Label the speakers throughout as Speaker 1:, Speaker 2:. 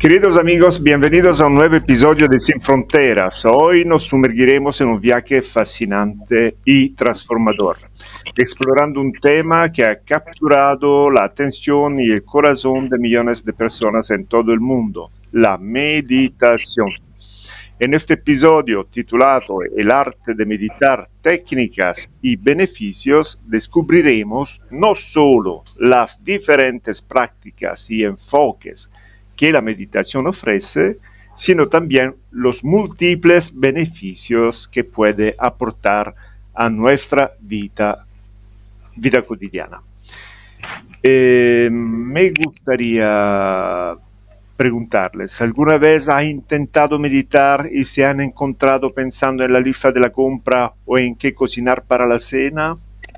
Speaker 1: Queridos amigos, bienvenidos a un nuevo episodio de Sin Fronteras. Hoy nos sumergiremos en un viaje fascinante y transformador, explorando un tema que ha capturado la atención y el corazón de millones de personas en todo el mundo: la meditación. En este episodio titulado El arte de meditar, técnicas y beneficios, descubriremos no solo las diferentes prácticas y enfoques que la meditación ofrece, sino también los múltiples beneficios que puede aportar a nuestra vida cotidiana. Me gustaría preguntarles, ¿alguna vez ha intentado meditar y se han encontrado pensando en la lista de la compra o en qué cocinar para la cena?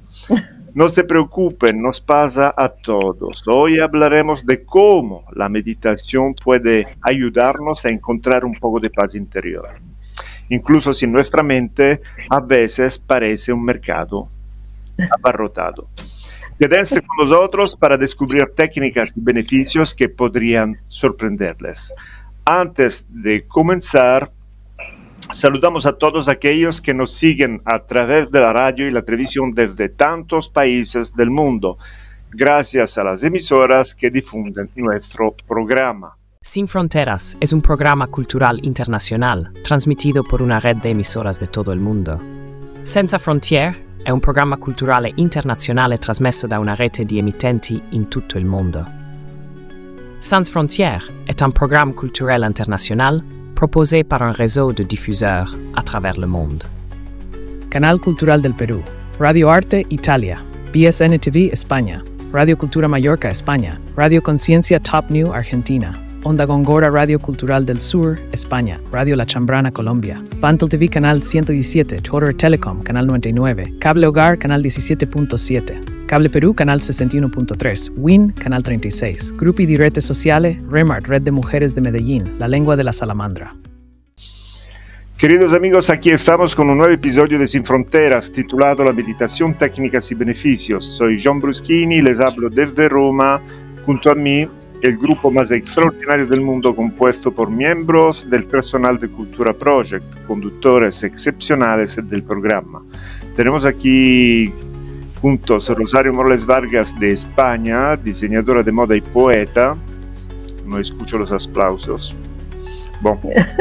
Speaker 1: No se preocupen, nos pasa a todos. Hoy hablaremos de cómo la meditación puede ayudarnos a encontrar un poco de paz interior, incluso si nuestra mente a veces parece un mercado abarrotado. Quédense con nosotros para descubrir técnicas y beneficios que podrían sorprenderles. Antes de comenzar, saludamos a todos aquellos que nos siguen a través de la radio y la televisión desde tantos países del mundo, gracias a las emisoras que difunden nuestro programa.
Speaker 2: Sin Fronteras es un programa cultural internacional transmitido por una red de emisoras de todo il mondo. Senza Frontiere è un programma culturale internazionale trasmesso da una rete di emittenti in tutto il mondo. Sans Frontières est un programme culturel international proposé par un réseau de diffuseurs à travers le monde.
Speaker 3: Canal Cultural del Perú, Radio Arte Italia, BSN TV España, Radio Cultura Mallorca España, Radio Conciencia Top New Argentina, Onda Gongora Radio Cultural del Sur España, Radio La Chambrana Colombia, Pantel TV Canal 117, Twitter Telecom Canal 99, Cable Hogar Canal 17.7, Cable Perú Canal 61.3, WIN Canal 36, Gruppi di Redes Sociales, Remart Red de Mujeres de Medellín, La Lengua de la Salamandra.
Speaker 1: Queridos amigos, aquí estamos con un nuevo episodio de Sin Fronteras titulado La meditación, técnicas y beneficios. Soy John Bruschini, les hablo desde Roma. Junto a mí, el grupo más extraordinario del mundo, compuesto por miembros del personal de Cultura Project, conductores excepcionales del programa. Tenemos aquí juntos Rosario Morales Vargas de España, diseñadora de moda y poeta. No escucho los aplausos. Bon.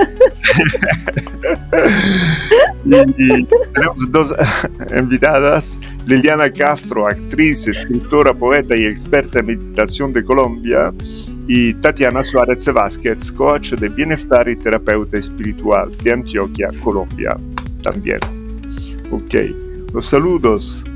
Speaker 1: Y tenemos dos invitadas: Liliana Castro, actriz, escritora, poeta y experta en meditación de Colombia, y Tatiana Suárez Vázquez, coach de bienestar y terapeuta espiritual de Antioquia, Colombia, también. Ok, los saludos.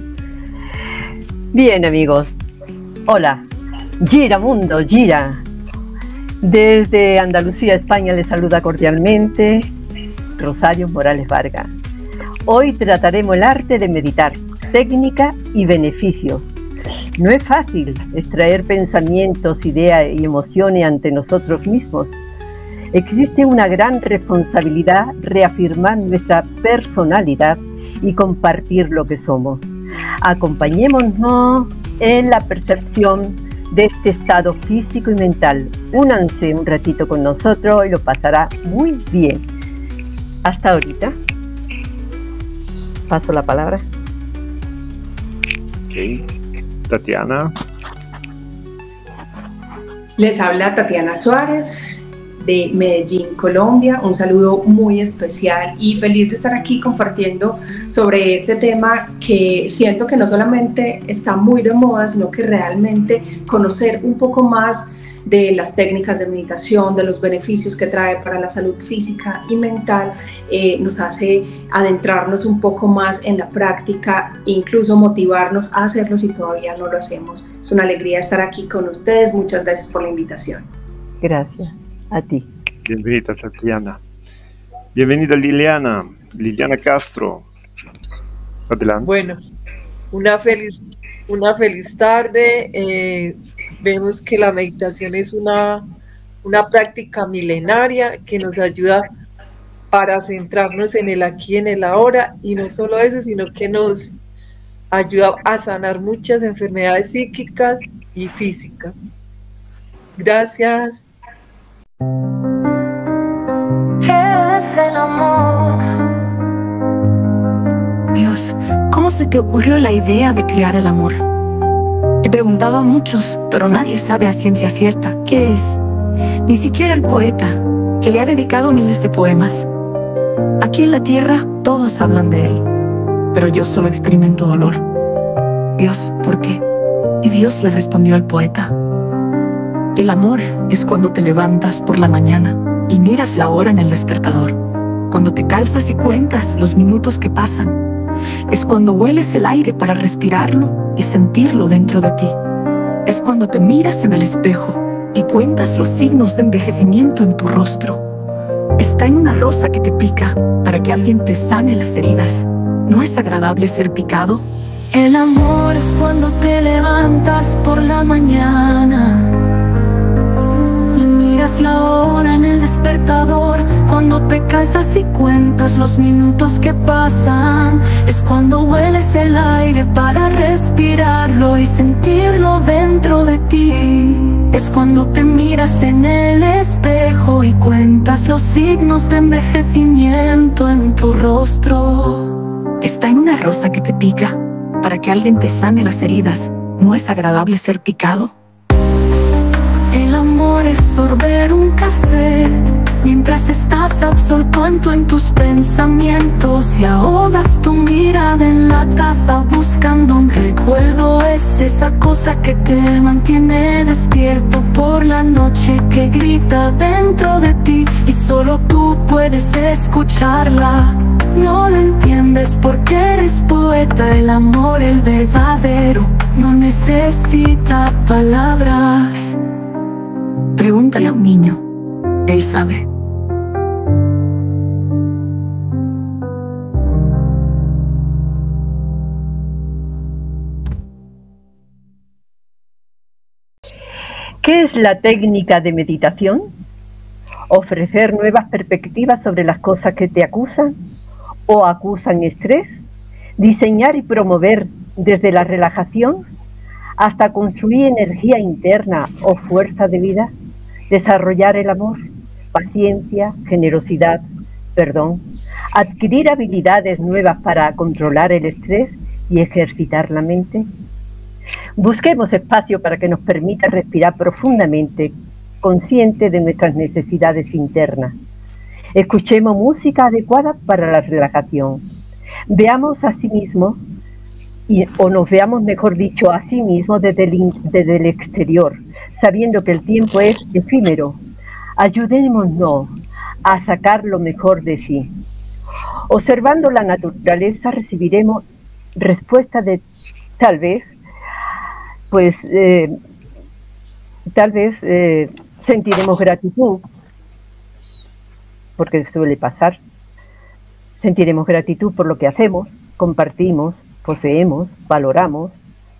Speaker 4: Bien, amigos. Hola. Gira mundo, gira. Desde Andalucía, España, les saluda cordialmente Rosario Morales Vargas. Hoy trataremos el arte de meditar, técnica y beneficios. No es fácil extraer pensamientos, ideas y emociones ante nosotros mismos. Existe una gran responsabilidad reafirmar nuestra personalidad y compartir lo que somos. Acompañémonos en la percepción de este estado físico y mental. Únanse un ratito con nosotros y lo pasará muy bien. Hasta ahorita. Paso la palabra.
Speaker 1: Ok. Tatiana.
Speaker 5: Les habla Tatiana Suárez de Medellín, Colombia. Un saludo muy especial y feliz de estar aquí compartiendo sobre este tema que siento que no solamente está muy de moda, sino que realmente conocer un poco más de las técnicas de meditación, de los beneficios que trae para la salud física y mental, nos hace adentrarnos un poco más en la práctica, incluso motivarnos a hacerlo si todavía no lo hacemos. Es una alegría estar aquí con ustedes. Muchas gracias por la invitación.
Speaker 4: Gracias. A ti.
Speaker 1: Bienvenida, Tatiana. Bienvenida, Liliana Castro. Adelante.
Speaker 6: Bueno, una feliz tarde. Vemos que la meditación es una práctica milenaria que nos ayuda para centrarnos en el aquí y en el ahora, y no solo eso, sino que nos ayuda a sanar muchas enfermedades psíquicas y físicas. Gracias.
Speaker 7: ¿Qué es el amor?
Speaker 8: Dios, ¿cómo se te ocurrió la idea de crear el amor? He preguntado a muchos, pero nadie sabe a ciencia cierta qué es. Ni siquiera el poeta, que le ha dedicado miles de poemas. Aquí en la tierra todos hablan de él, pero yo solo experimento dolor. Dios, ¿por qué? Y Dios le respondió al poeta: el amor es cuando te levantas por la mañana y miras la hora en el despertador. Cuando te calzas y cuentas los minutos que pasan. Es cuando hueles el aire para respirarlo y sentirlo dentro de ti. Es cuando te miras en el espejo y cuentas los signos de envejecimiento en tu rostro. Está en una rosa que te pica para que alguien te sane las heridas. ¿No es agradable ser picado?
Speaker 7: El amor es cuando te levantas por la mañana y miras la hora en el despertador. Cuando te calzas y cuentas los minutos que pasan. Es cuando hueles el aire para respirarlo y sentirlo dentro de ti. Es cuando te miras en el espejo y cuentas los signos de envejecimiento en tu rostro.
Speaker 8: Está en una rosa que te pica para que alguien te sane las heridas. ¿No es agradable ser picado?
Speaker 7: El amor es sorber un café mientras estás absorto en tus pensamientos y ahogas tu mirada en la taza buscando un recuerdo. Es esa cosa que te mantiene despierto por la noche, que grita dentro de ti y solo tú puedes escucharla. No lo entiendes porque eres poeta. El amor, el verdadero, no necesita palabras.
Speaker 8: Pregúntale a un niño, él sabe.
Speaker 4: ¿Qué es la técnica de meditación? ¿Ofrecer nuevas perspectivas sobre las cosas que te acusan o acusan estrés? ¿Diseñar y promover desde la relajación hasta construir energía interna o fuerza de vida? ¿Desarrollar el amor, paciencia, generosidad, perdón? ¿Adquirir habilidades nuevas para controlar el estrés y ejercitar la mente? Busquemos espacio para que nos permita respirar profundamente, consciente de nuestras necesidades internas. Escuchemos música adecuada para la relajación. Veamos a sí mismos, o nos veamos, mejor dicho, a sí mismos desde el exterior, sabiendo que el tiempo es efímero. Ayudémonos a sacar lo mejor de sí. Observando la naturaleza recibiremos respuesta de tal vez sentiremos gratitud, porque suele pasar. Sentiremos gratitud por lo que hacemos, compartimos, poseemos, valoramos,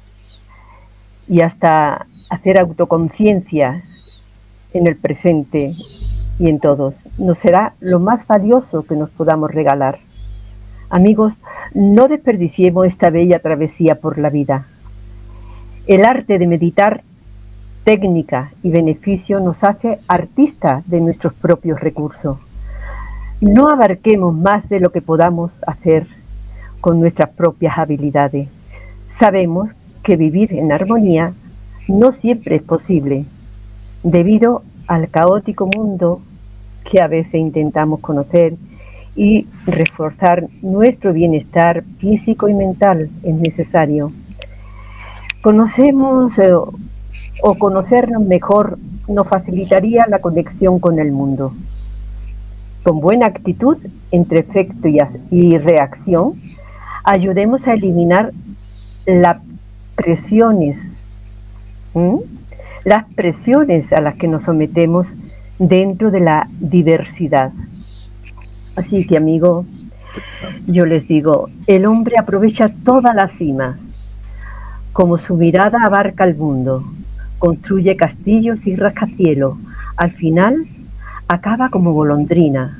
Speaker 4: y hasta hacer autoconciencia en el presente y en todos. Nos será lo más valioso que nos podamos regalar. Amigos, no desperdiciemos esta bella travesía por la vida. El arte de meditar, técnica y beneficio nos hace artistas de nuestros propios recursos. No abarquemos más de lo que podamos hacer con nuestras propias habilidades. Sabemos que vivir en armonía no siempre es posible, debido al caótico mundo que a veces intentamos conocer, y reforzar nuestro bienestar físico y mental es necesario. Conocernos mejor nos facilitaría la conexión con el mundo. Con buena actitud entre efecto y reacción, ayudemos a eliminar las presiones a las que nos sometemos dentro de la diversidad. Así que, amigo, yo les digo, el hombre aprovecha toda la cima. Como su mirada abarca el mundo, construye castillos y rascacielos. Al final, acaba como golondrina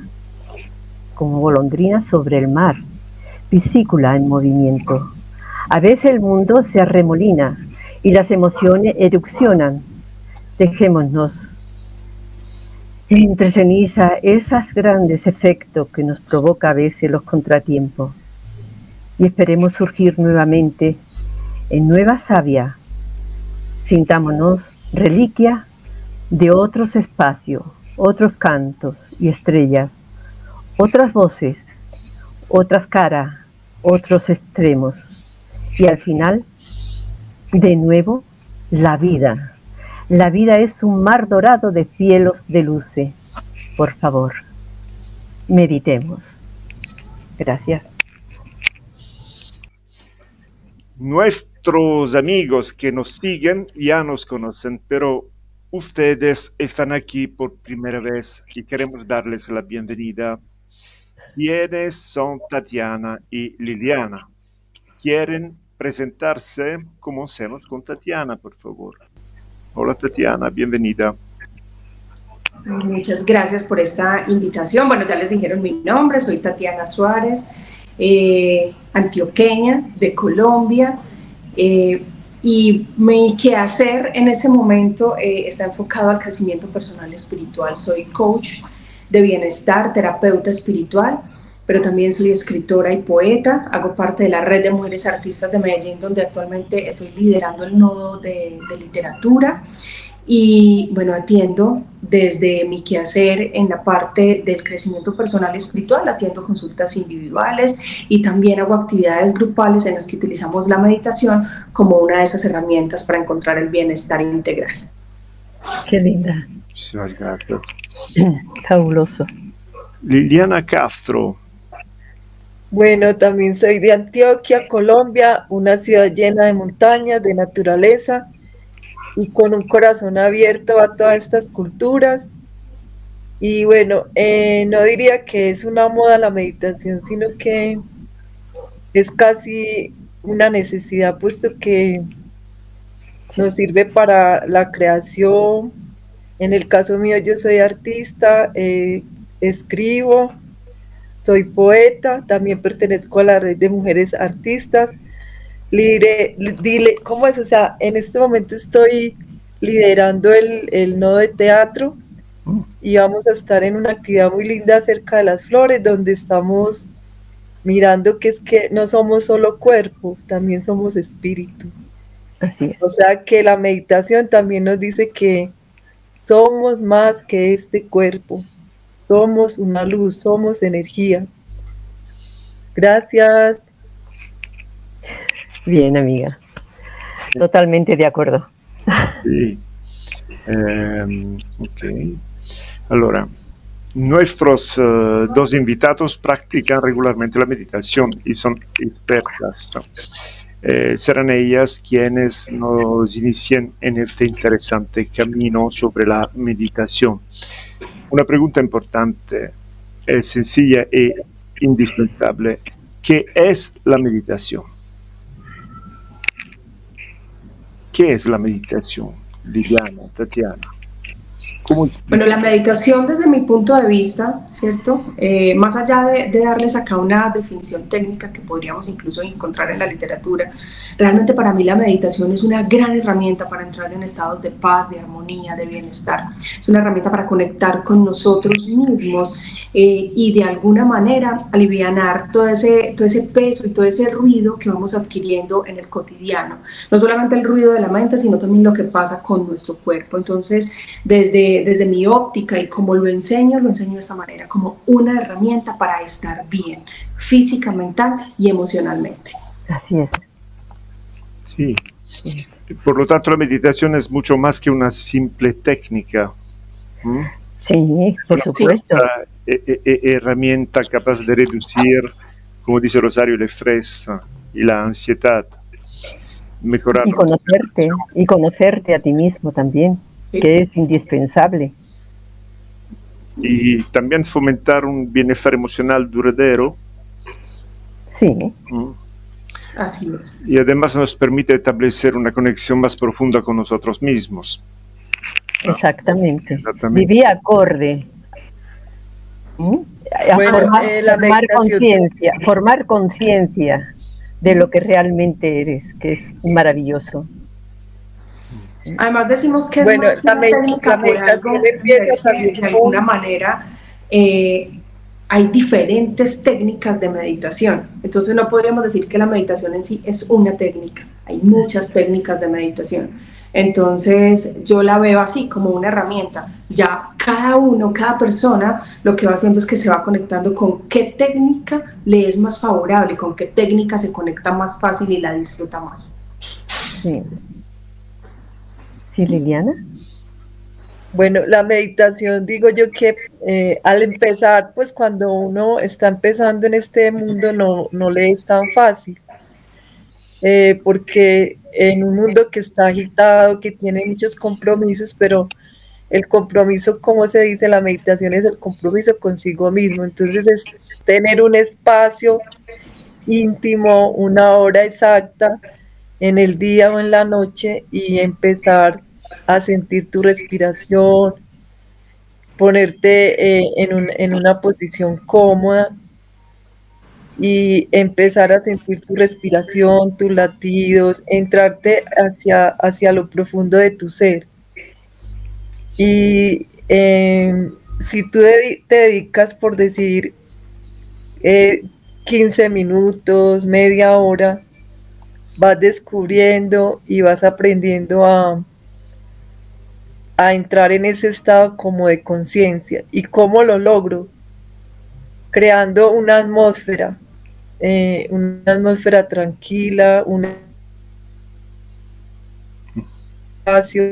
Speaker 4: sobre el mar, piscícula en movimiento. A veces el mundo se arremolina y las emociones erupcionan. Dejémonos Entre ceniza, esos grandes efectos que nos provoca a veces los contratiempos. Y esperemos surgir nuevamente en nueva savia. Sintámonos reliquia de otros espacios, otros cantos y estrellas, otras voces, otras caras, otros extremos. Y al final, de nuevo, la vida. La vida es un mar dorado de cielos de luces. Por favor, meditemos. Gracias.
Speaker 1: Nuestros amigos que nos siguen ya nos conocen, pero ustedes están aquí por primera vez y queremos darles la bienvenida. ¿Quiénes son Tatiana y Liliana? ¿Quieren presentarse? Comencemos con Tatiana, por favor. Hola Tatiana, bienvenida.
Speaker 5: Muchas gracias por esta invitación. Bueno, ya les dijeron mi nombre, soy Tatiana Suárez, antioqueña de Colombia, y mi quehacer en ese momento está enfocado al crecimiento personal y espiritual. Soy coach de bienestar, terapeuta espiritual, pero también soy escritora y poeta. Hago parte de la red de mujeres artistas de Medellín, donde actualmente estoy liderando el nodo de literatura. Y bueno, atiendo desde mi quehacer en la parte del crecimiento personal y espiritual, atiendo consultas individuales y también hago actividades grupales en las que utilizamos la meditación como una de esas herramientas para encontrar el bienestar integral.
Speaker 4: Qué linda.
Speaker 1: Muchísimas gracias.
Speaker 4: Fabuloso.
Speaker 1: Liliana Castro.
Speaker 6: Bueno, también soy de Antioquia, Colombia, una ciudad llena de montañas, de naturaleza, y con un corazón abierto a todas estas culturas. Y bueno, no diría que es una moda la meditación, sino que es casi una necesidad, puesto que nos sirve para la creación. En el caso mío, yo soy artista, escribo, soy poeta, también pertenezco a la red de mujeres artistas. Dile, ¿cómo es? O sea, en este momento estoy liderando el nodo de teatro y vamos a estar en una actividad muy linda cerca de las flores, donde estamos mirando que es que no somos solo cuerpo, también somos espíritu.
Speaker 4: Así es.
Speaker 6: O sea que la meditación también nos dice que somos más que este cuerpo, somos una luz, somos energía. Gracias.
Speaker 4: Bien, amiga. Totalmente de acuerdo.
Speaker 1: Sí. Ok. Allora, nuestros dos invitados practican regularmente la meditación y son expertas. Serán ellas quienes nos inician en este interesante camino sobre la meditación. Una pregunta importante, sencilla e indispensable. ¿Qué es la meditación? ¿Qué es la meditación, Liliana, Tatiana?
Speaker 5: Bueno, la meditación desde mi punto de vista, ¿cierto? Más allá de darles acá una definición técnica que podríamos incluso encontrar en la literatura, realmente para mí la meditación es una gran herramienta para entrar en estados de paz, de armonía, de bienestar. Es una herramienta para conectar con nosotros mismos y de alguna manera alivianar todo ese peso y todo ese ruido que vamos adquiriendo en el cotidiano. No solamente el ruido de la mente, sino también lo que pasa con nuestro cuerpo. Entonces, desde mi óptica y como lo enseño de esta manera, como una herramienta para estar bien, física, mental y emocionalmente.
Speaker 4: Así es.
Speaker 1: Sí. Por lo tanto, la meditación es mucho más que una simple técnica.
Speaker 4: Sí, por supuesto.
Speaker 1: Herramienta capaz de reducir, como dice Rosario, el estrés y la ansiedad. Mejorar
Speaker 4: y conocerte a ti mismo también, sí, que es indispensable.
Speaker 1: Y también fomentar un bienestar emocional duradero.
Speaker 4: Sí.
Speaker 5: Así es.
Speaker 1: Y además nos permite establecer una conexión más profunda con nosotros mismos.
Speaker 4: Exactamente.
Speaker 1: Exactamente.
Speaker 4: Vivir acorde.
Speaker 6: Bueno,
Speaker 4: formar conciencia de lo que realmente eres, que es maravilloso.
Speaker 5: Además decimos que es
Speaker 6: Bueno,
Speaker 5: más que una técnica
Speaker 6: la
Speaker 5: por algo,
Speaker 6: meditación empieza
Speaker 5: es que
Speaker 6: también
Speaker 5: de alguna manera hay diferentes técnicas de meditación. Entonces no podríamos decir que la meditación en sí es una técnica, hay muchas técnicas de meditación. Entonces yo la veo así, como una herramienta. Ya cada persona lo que va haciendo es que se va conectando con qué técnica le es más favorable, con qué técnica se conecta más fácil y la disfruta más.
Speaker 4: Sí. ¿Sí, Liliana?
Speaker 6: Bueno, la meditación, digo yo que al empezar, pues cuando uno está empezando en este mundo no le es tan fácil, porque en un mundo que está agitado, que tiene muchos compromisos, pero el compromiso, como se dice, la meditación es el compromiso consigo mismo, entonces es tener un espacio íntimo, una hora exacta en el día o en la noche y empezar a sentir tu respiración, ponerte en una posición cómoda y empezar a sentir tu respiración, tus latidos, entrarte hacia lo profundo de tu ser. Y si tú te dedicas, por decir, 15 minutos, media hora, vas descubriendo y vas aprendiendo a entrar en ese estado como de conciencia. ¿Y cómo lo logro? Creando una atmósfera tranquila, un espacio.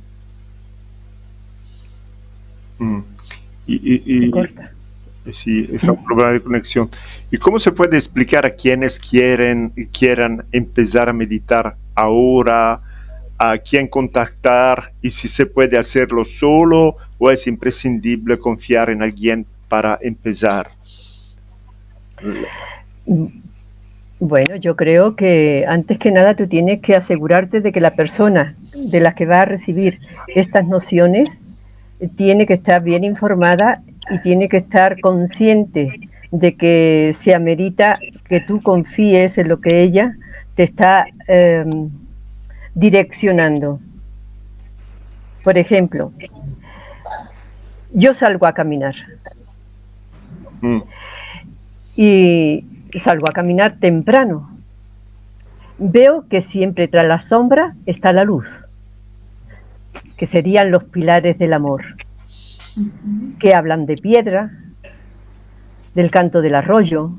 Speaker 1: Sí, es un problema de conexión. ¿Y cómo se puede explicar a quienes quieran empezar a meditar ahora, a quién contactar y si se puede hacerlo solo o es imprescindible confiar en alguien para empezar?
Speaker 4: Bueno, yo creo que antes que nada tú tienes que asegurarte de que la persona de la que va a recibir estas nociones tiene que estar bien informada y tiene que estar consciente de que se amerita que tú confíes en lo que ella te está direccionando. Por ejemplo, yo salgo a caminar y salgo a caminar temprano. Veo que siempre tras la sombra está la luz, que serían los pilares del amor, que hablan de piedra, del canto del arroyo,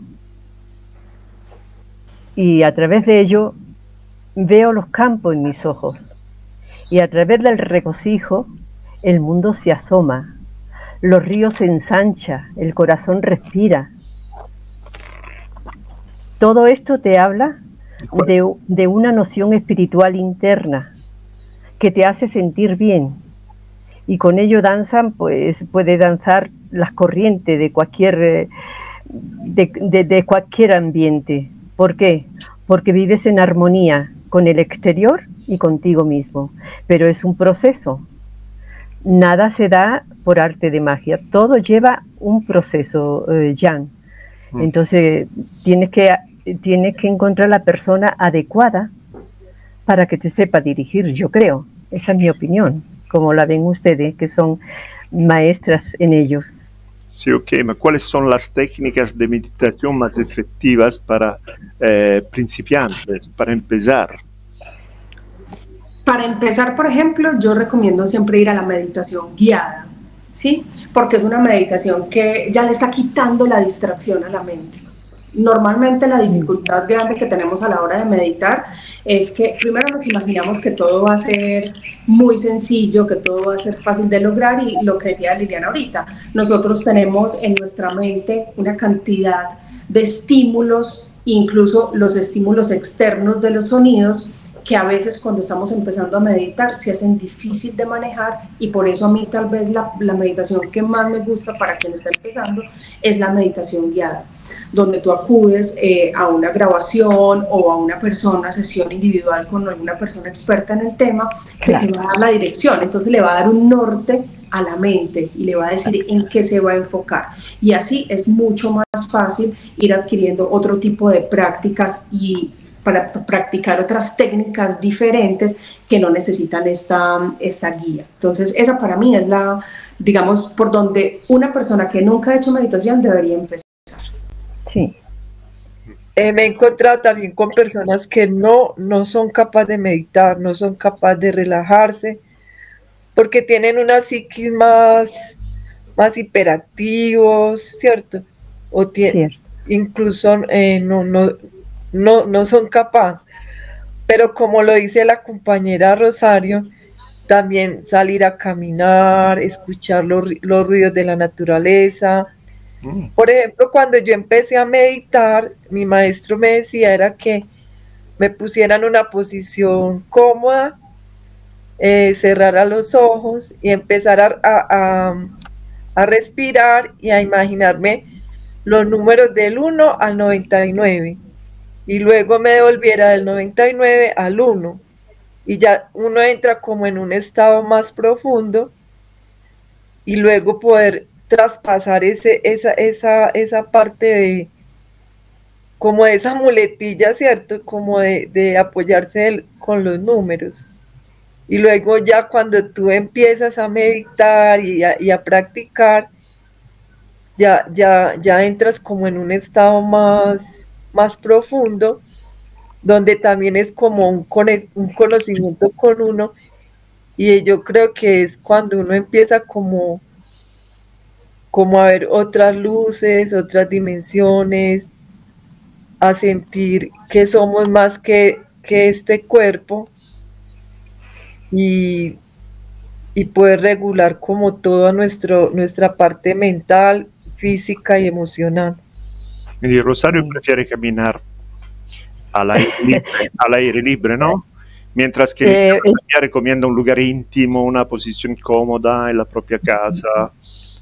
Speaker 4: y a través de ello veo los campos en mis ojos, y a través del regocijo el mundo se asoma, los ríos se ensancha, el corazón respira. Todo esto te habla de una noción espiritual interna que te hace sentir bien, y con ello danzan, pues puede danzar las corrientes de cualquier de cualquier ambiente. ¿Por qué? Porque vives en armonía con el exterior y contigo mismo, pero es un proceso. Nada se da por arte de magia, todo lleva un proceso, Jan. Entonces tienes que encontrar la persona adecuada para que te sepa dirigir, yo creo. Esa es mi opinión, como la ven ustedes, que son maestras en ello.
Speaker 1: Sí, ok, pero ¿cuáles son las técnicas de meditación más efectivas para principiantes, para empezar?
Speaker 5: Para empezar, por ejemplo, yo recomiendo siempre ir a la meditación guiada, ¿sí? Porque es una meditación que ya le está quitando la distracción a la mente. Normalmente la dificultad grande que tenemos a la hora de meditar es que primero nos imaginamos que todo va a ser muy sencillo, que todo va a ser fácil de lograr, y lo que decía Liliana ahorita, nosotros tenemos en nuestra mente una cantidad de estímulos, incluso los estímulos externos de los sonidos, que a veces cuando estamos empezando a meditar se hacen difícil de manejar, y por eso a mí tal vez la meditación que más me gusta para quien está empezando es la meditación guiada, donde tú acudes a una grabación o a una sesión individual con alguna persona experta en el tema que te va a dar la dirección. Entonces le va a dar un norte a la mente y le va a decir en qué se va a enfocar, y así es mucho más fácil ir adquiriendo otro tipo de prácticas y practicar otras técnicas diferentes que no necesitan esta guía. Entonces, esa para mí es la, digamos, por donde una persona que nunca ha hecho meditación debería empezar.
Speaker 4: Sí.
Speaker 6: Me he encontrado también con personas que no son capaces de meditar, no son capaces de relajarse, porque tienen una psiquis más hiperactivos, ¿cierto? O incluso no son capaces. Pero como lo dice la compañera Rosario, también salir a caminar, escuchar los ruidos de la naturaleza. Por ejemplo, cuando yo empecé a meditar, mi maestro me decía era que me pusiera en una posición cómoda, cerrara los ojos y empezar a respirar y a imaginarme los números del 1 al 99 y luego me devolviera del 99 al 1 y ya uno entra como en un estado más profundo y luego poder traspasar esa parte de como de esa muletilla, ¿cierto? Como de apoyarse con los números. Y luego ya cuando tú empiezas a meditar y a practicar, ya entras como en un estado más profundo, donde también es como un conocimiento con uno, y yo creo que es cuando uno empieza como a ver otras luces, otras dimensiones, a sentir que somos más que este cuerpo y poder regular como toda nuestra parte mental, física y emocional.
Speaker 1: Y Rosario prefiere caminar al aire libre, ¿no? Mientras que recomienda un lugar íntimo, una posición cómoda en la propia casa.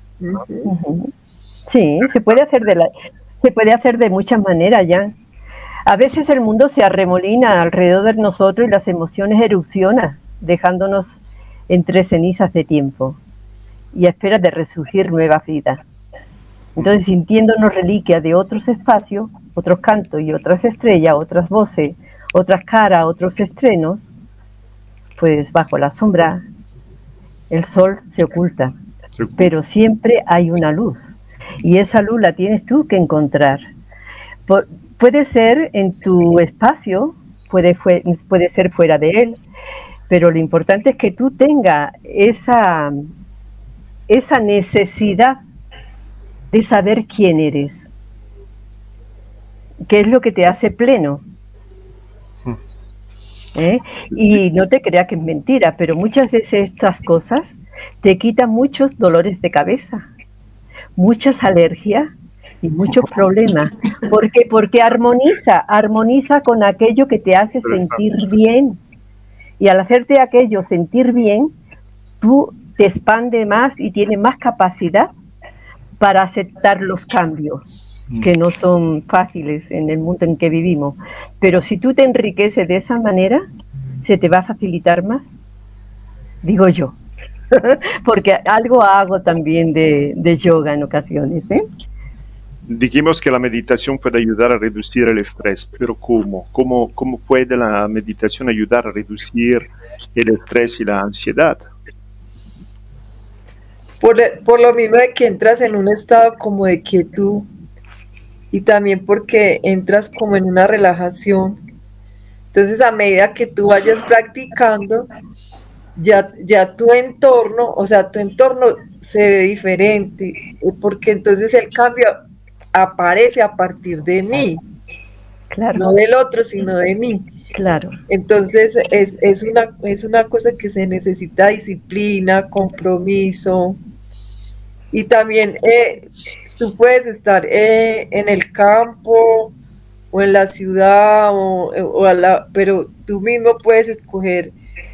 Speaker 4: Sí, se puede hacer de muchas maneras ya. A veces el mundo se arremolina alrededor de nosotros y las emociones erupcionan, dejándonos entre cenizas de tiempo y a espera de resurgir nuevas vidas. Entonces, sintiéndonos reliquias de otros espacios, otros cantos y otras estrellas, otras voces, otras caras, otros estrenos, pues bajo la sombra el sol se oculta, pero siempre hay una luz y esa luz la tienes tú que encontrar. Puede ser en tu espacio, puede ser fuera de él, pero lo importante es que tú tengas esa necesidad de saber quién eres, qué es lo que te hace pleno. Y no te creas que es mentira, pero muchas veces estas cosas te quitan muchos dolores de cabeza, muchas alergias y muchos problemas. ¿Por qué? Porque armoniza con aquello que te hace sentir bien. Y al hacerte aquello sentir bien, tú te expandes más y tienes más capacidad para aceptar los cambios, que no son fáciles en el mundo en que vivimos. Pero si tú te enriqueces de esa manera, se te va a facilitar más, digo yo. Porque algo hago también de yoga en ocasiones, ¿eh?
Speaker 1: Dijimos que la meditación puede ayudar a reducir el estrés, pero ¿cómo? ¿Cómo puede la meditación ayudar a reducir el estrés y la ansiedad?
Speaker 6: Por lo mismo de que entras en un estado como de quietud y también porque entras como en una relajación. Entonces, a medida que tú vayas practicando, ya tu entorno se ve diferente, porque entonces el cambio aparece a partir de mí,
Speaker 4: claro.
Speaker 6: No del otro, sino de mí.
Speaker 4: Claro.
Speaker 6: Entonces es una cosa que se necesita disciplina, compromiso, y también tú puedes estar en el campo o en la ciudad, pero tú mismo puedes escoger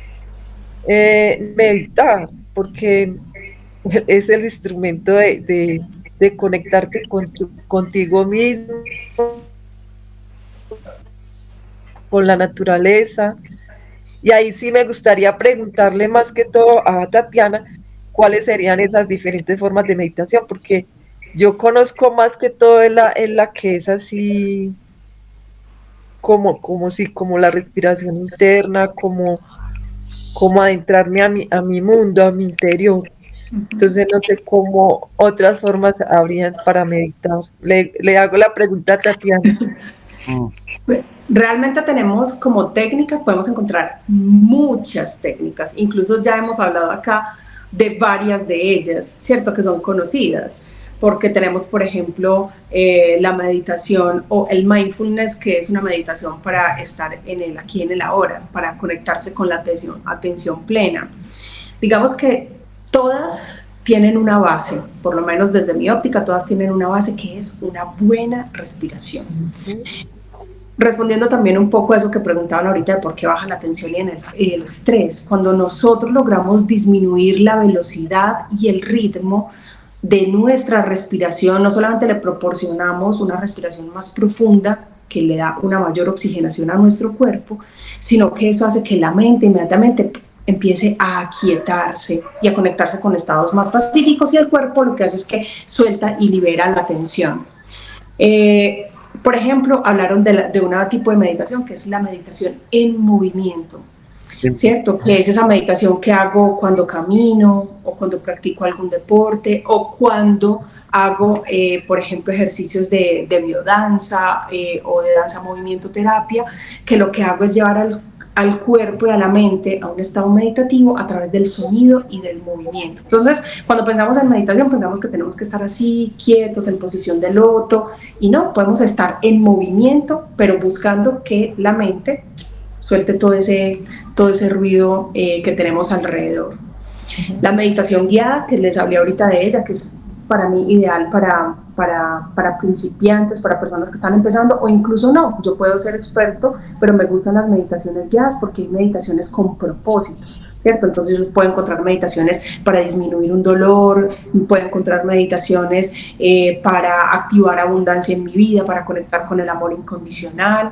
Speaker 6: meditar, porque es el instrumento de conectarte contigo mismo, con la naturaleza. Y ahí sí me gustaría preguntarle más que todo a Tatiana cuáles serían esas diferentes formas de meditación, porque yo conozco más que todo en la que es así como la respiración interna, como adentrarme a mi mundo, a mi interior. Entonces no sé cómo otras formas habrían para meditar. Le hago la pregunta a Tatiana.
Speaker 5: Realmente tenemos como técnicas, podemos encontrar muchas técnicas, incluso ya hemos hablado acá de varias de ellas, ¿cierto? Que son conocidas, porque tenemos, por ejemplo, la meditación o el mindfulness, que es una meditación para estar en el aquí, en el ahora, para conectarse con la atención plena. Digamos que todas tienen una base, por lo menos desde mi óptica, todas tienen una base que es una buena respiración. Respondiendo también un poco a eso que preguntaban ahorita de por qué baja la tensión y el estrés, cuando nosotros logramos disminuir la velocidad y el ritmo de nuestra respiración, no solamente le proporcionamos una respiración más profunda que le da una mayor oxigenación a nuestro cuerpo, sino que eso hace que la mente inmediatamente empiece a aquietarse y a conectarse con estados más pacíficos, y el cuerpo lo que hace es que suelta y libera la tensión. Por ejemplo, hablaron de un tipo de meditación que es la meditación en movimiento, ¿cierto? Que es esa meditación que hago cuando camino o cuando practico algún deporte o cuando hago, por ejemplo, ejercicios de biodanza o de danza movimiento terapia, que lo que hago es llevar al cuerpo y a la mente a un estado meditativo a través del sonido y del movimiento. Entonces, cuando pensamos en meditación, pensamos que tenemos que estar así, quietos, en posición de loto, y no, podemos estar en movimiento, pero buscando que la mente suelte todo ese ruido que tenemos alrededor. La meditación guiada, que les hablé ahorita de ella, que es para mí ideal para principiantes, para personas que están empezando, o incluso no, yo puedo ser experto, pero me gustan las meditaciones guiadas porque hay meditaciones con propósitos, ¿cierto? Entonces yo puedo encontrar meditaciones para disminuir un dolor, puedo encontrar meditaciones para activar abundancia en mi vida, para conectar con el amor incondicional.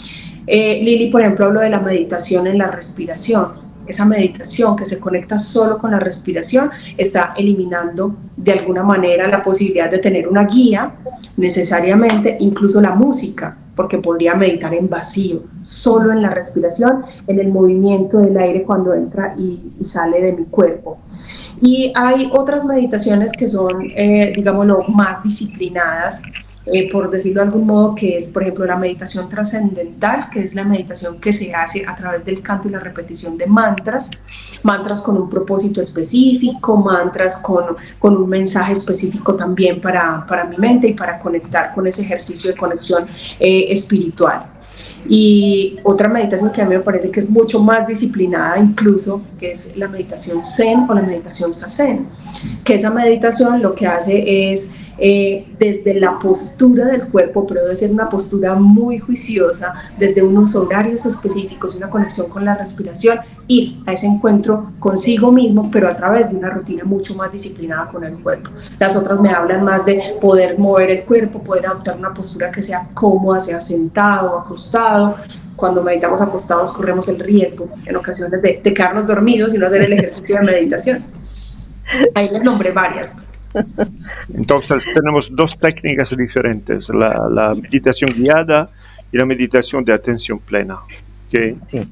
Speaker 5: Lili, por ejemplo, habló de la meditación en la respiración. Esa meditación que se conecta solo con la respiración está eliminando de alguna manera la posibilidad de tener una guía, necesariamente, incluso la música, porque podría meditar en vacío, solo en la respiración, en el movimiento del aire cuando entra y sale de mi cuerpo. Y hay otras meditaciones que son, digámoslo, más disciplinadas, por decirlo de algún modo, que es, por ejemplo, la meditación trascendental, que es la meditación que se hace a través del canto y la repetición de mantras con un propósito específico, mantras con un mensaje específico también para mi mente y para conectar con ese ejercicio de conexión espiritual. Y otra meditación que a mí me parece que es mucho más disciplinada incluso, que es la meditación Zen o la meditación Zazen, que esa meditación lo que hace es desde la postura del cuerpo, pero debe ser una postura muy juiciosa, desde unos horarios específicos, una conexión con la respiración, ir a ese encuentro consigo mismo, pero a través de una rutina mucho más disciplinada con el cuerpo. Las otras me hablan más de poder mover el cuerpo, poder adoptar una postura que sea cómoda, sea sentado o acostado. Cuando meditamos acostados corremos el riesgo en ocasiones de quedarnos dormidos y no hacer el ejercicio de meditación. Ahí les nombré varias.
Speaker 1: Entonces tenemos dos técnicas diferentes, la meditación guiada y la meditación de atención plena. ¿Okay? Sí.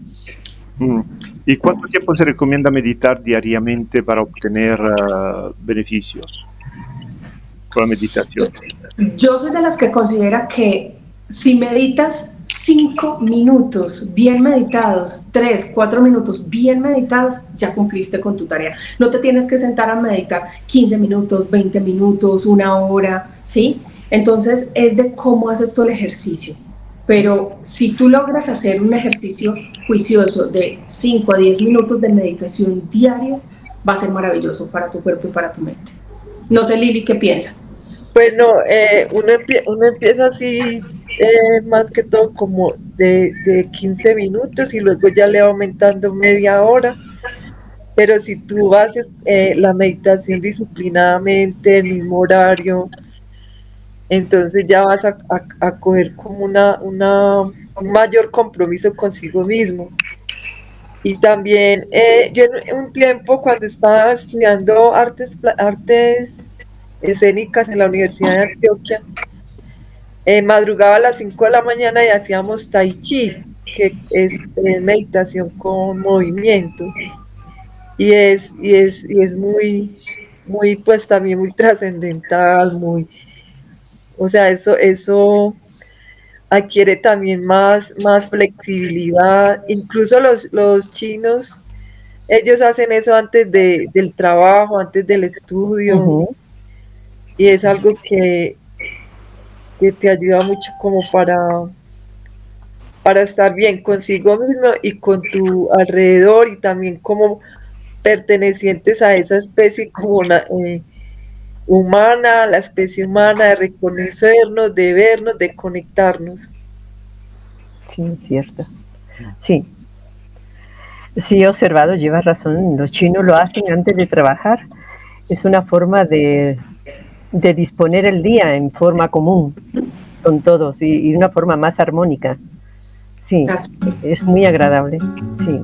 Speaker 1: ¿Y cuánto tiempo se recomienda meditar diariamente para obtener beneficios con la meditación?
Speaker 5: Yo soy de las que considera que si meditas 5 minutos bien meditados, 3, 4 minutos bien meditados, ya cumpliste con tu tarea. No te tienes que sentar a meditar 15 minutos, 20 minutos, 1 hora, ¿sí? Entonces es de cómo haces tú el ejercicio. Pero si tú logras hacer un ejercicio juicioso de 5 a 10 minutos de meditación diario, va a ser maravilloso para tu cuerpo y para tu mente. No sé, Lili, ¿qué piensas?
Speaker 6: Bueno, uno empieza así, más que todo como de 15 minutos y luego ya le va aumentando media hora, pero si tú haces la meditación disciplinadamente, el mismo horario, entonces ya vas a coger como un mayor compromiso consigo mismo. Y también yo en un tiempo cuando estaba estudiando artes escénicas en la Universidad de Antioquia, madrugaba a las 5 de la mañana y hacíamos tai chi, que es meditación con movimiento. Y es muy, muy, pues también muy trascendental, muy, o sea, eso adquiere también más flexibilidad. Incluso los chinos, ellos hacen eso antes del trabajo, antes del estudio, y es algo que te ayuda mucho como para estar bien consigo mismo y con tu alrededor, y también como pertenecientes a esa especie como humana, la especie humana, de reconocernos, de vernos, de conectarnos.
Speaker 4: Sí, es cierto. Sí. Sí, he observado, llevas razón, los chinos lo hacen antes de trabajar. Es una forma de disponer el día en forma común con todos y una forma más armónica. Sí, es muy agradable. Sí.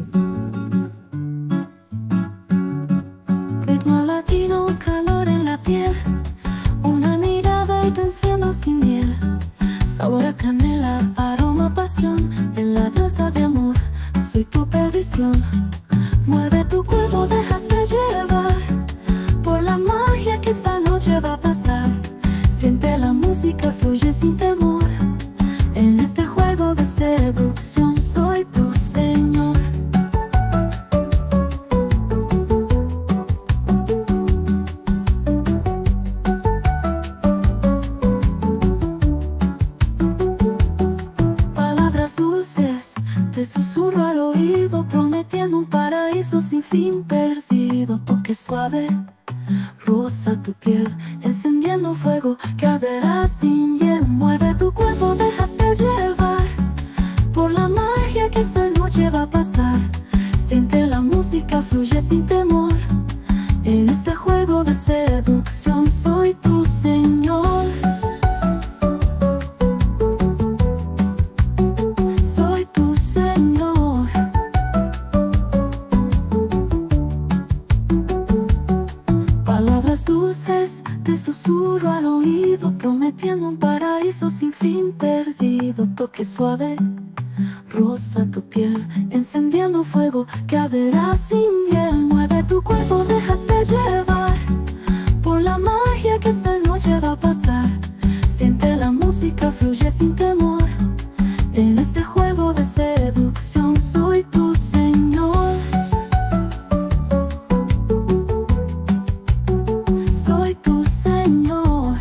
Speaker 7: Ritmo latino, calor en la piel, una mirada y te enciendo sin miel, sabor a canela, aroma, pasión, en la danza de amor, soy tu perdición. Mueve tu cuerpo, déjate llevar por la magia que esta noche va a pasar. Siente la música, fluye sin temor, en este juego de seducción soy tu señor. Palabras dulces, te susurro al oído, prometiendo un paraíso sin fin perdido. Toque suave, rosa tu piel, encendiendo fuego que arderá sin hiel. Mueve tu cuerpo, déjate llevar por la magia que esta noche va a pasar. Siente la música, fluye sin temor, en este juego de seducción soy tu señor. Soy tu señor. Palabras dulces, te susurro al oído, prometiendo un paraíso sin fin perdido. Toque suave, rosa tu piel, encendiendo fuego que arderá sin hiel. Mueve tu cuerpo, déjate llevar por la magia que esta noche va a pasar. Siente la música, fluye sin temor, en este juego de seducción soy tu señor. Soy tu señor.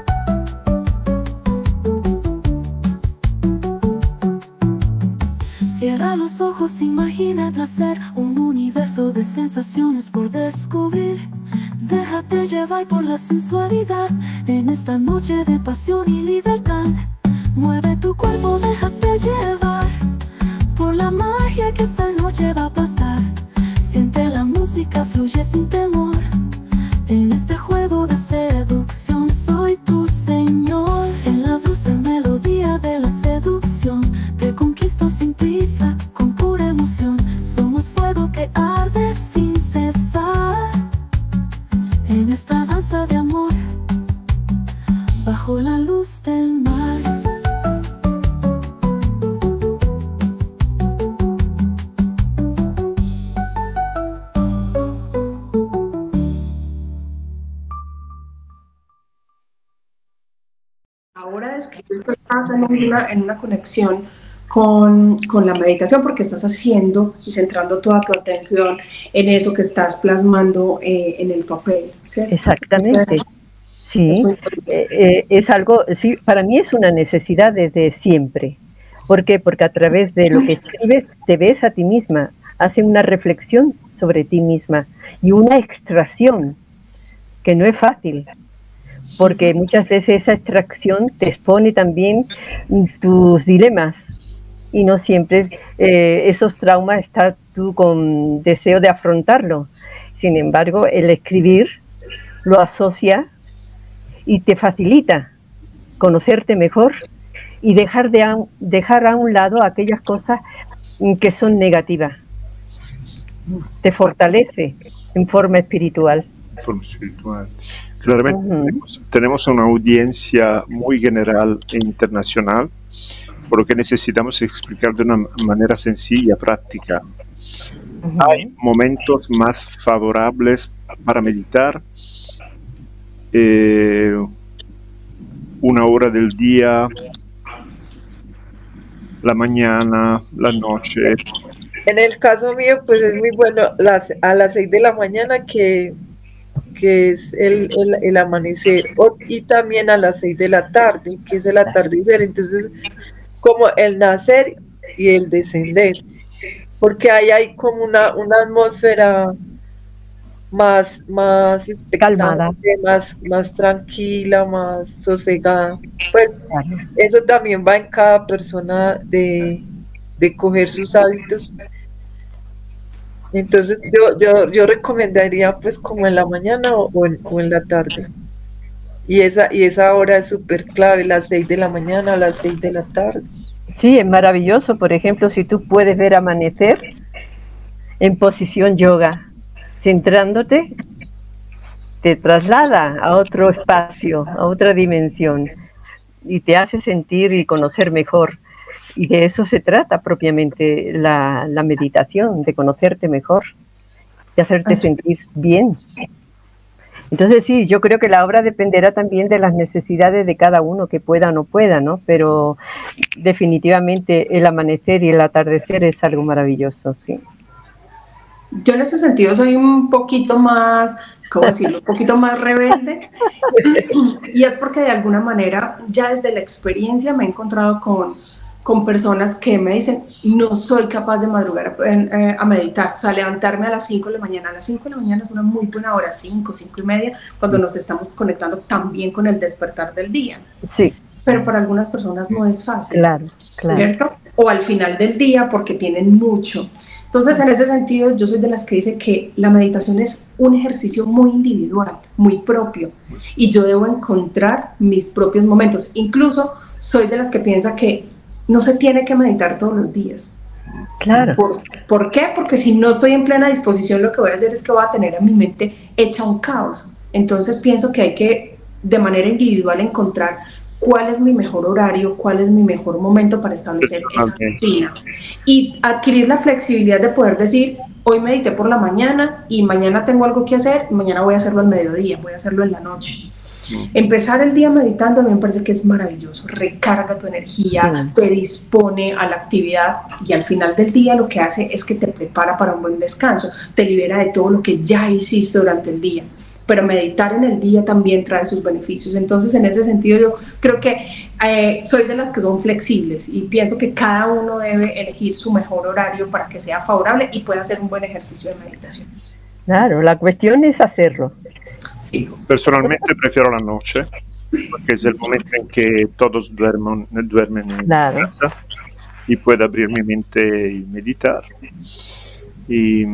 Speaker 7: Cierra los ojos, imagina el placer, un universo de sensaciones por descubrir. Déjate llevar por la sensualidad, en esta noche de pasión y libertad. Mueve tu cuerpo, déjate llevar por la magia que esta noche va a pasar. Siente la música, fluye sin temor, en este juego de seducción soy tu señor. En la dulce melodía de la seducción te conquisto sin prisa, con pura emoción. Somos fuego que arde sin cesar, en esta danza de amor, bajo la luz del mar.
Speaker 5: Ahora describir que estás en una conexión con la meditación, porque estás haciendo y centrando toda tu atención en eso que estás plasmando en el papel, ¿cierto?
Speaker 4: Exactamente. Sí, es algo, sí, para mí es una necesidad desde siempre. ¿Por qué? Porque a través de lo que escribes te ves a ti misma, hace una reflexión sobre ti misma y una extracción que no es fácil, porque muchas veces esa extracción te expone también tus dilemas y no siempre esos traumas estás tú con deseo de afrontarlo. Sin embargo, el escribir lo asocia y te facilita conocerte mejor y dejar a un lado aquellas cosas que son negativas. Te fortalece en forma espiritual.
Speaker 1: Claramente tenemos una audiencia muy general e internacional, por lo que necesitamos explicar de una manera sencilla, práctica. Hay momentos más favorables para meditar, 1 hora del día, la mañana, la noche.
Speaker 6: En el caso mío, pues es muy bueno a las 6 de la mañana, que es el amanecer, y también a las 6 de la tarde, que es el atardecer. Entonces, como el nacer y el descender, porque ahí hay como una atmósfera más
Speaker 4: calmada,
Speaker 6: más tranquila, más sosegada. Pues eso también va en cada persona de coger sus hábitos. Entonces yo recomendaría pues como en la mañana o en la tarde. Y esa hora es súper clave, las 6 de la mañana a las 6 de la tarde.
Speaker 4: Sí, es maravilloso. Por ejemplo, si tú puedes ver amanecer en posición yoga, centrándote, te traslada a otro espacio, a otra dimensión, y te hace sentir y conocer mejor. Y de eso se trata propiamente la meditación, de conocerte mejor, de hacerte sentir bien. Entonces sí, yo creo que la obra dependerá también de las necesidades de cada uno, que pueda o no pueda, ¿no? Pero definitivamente el amanecer y el atardecer es algo maravilloso, sí.
Speaker 5: Yo en ese sentido soy un poquito más, ¿cómo decirlo? Un poquito más rebelde, y es porque de alguna manera ya desde la experiencia me he encontrado con personas que me dicen, no soy capaz de madrugar a meditar, o sea, levantarme a las 5 de la mañana. A las 5 de la mañana es una muy buena hora, 5 y media, cuando nos estamos conectando también con el despertar del día.
Speaker 4: Sí.
Speaker 5: Pero para algunas personas no es fácil.
Speaker 4: Claro, claro.
Speaker 5: ¿Cierto? O al final del día, porque tienen mucho. Entonces, en ese sentido, yo soy de las que dice que la meditación es un ejercicio muy individual, muy propio, y yo debo encontrar mis propios momentos. Incluso soy de las que piensa que no se tiene que meditar todos los días.
Speaker 4: Claro.
Speaker 5: ¿Por qué? Porque si no estoy en plena disposición, lo que voy a hacer es que voy a tener a mi mente hecha un caos. Entonces pienso que hay que, de manera individual, encontrar cuál es mi mejor horario, cuál es mi mejor momento para establecer esa rutina. Y adquirir la flexibilidad de poder decir, hoy medité por la mañana y mañana tengo algo que hacer, mañana voy a hacerlo al mediodía, voy a hacerlo en la noche. Empezar el día meditando a mí me parece que es maravilloso, recarga tu energía, te dispone a la actividad, y al final del día lo que hace es que te prepara para un buen descanso, te libera de todo lo que ya hiciste durante el día. Pero meditar en el día también trae sus beneficios. Entonces, en ese sentido, yo creo que soy de las que son flexibles, y pienso que cada uno debe elegir su mejor horario para que sea favorable y pueda hacer un buen ejercicio de meditación.
Speaker 4: Claro, la cuestión es hacerlo.
Speaker 1: Sí. Personalmente prefiero la noche, porque es el momento en que todos duermen en casa y puedo abrir mi mente y meditar. Y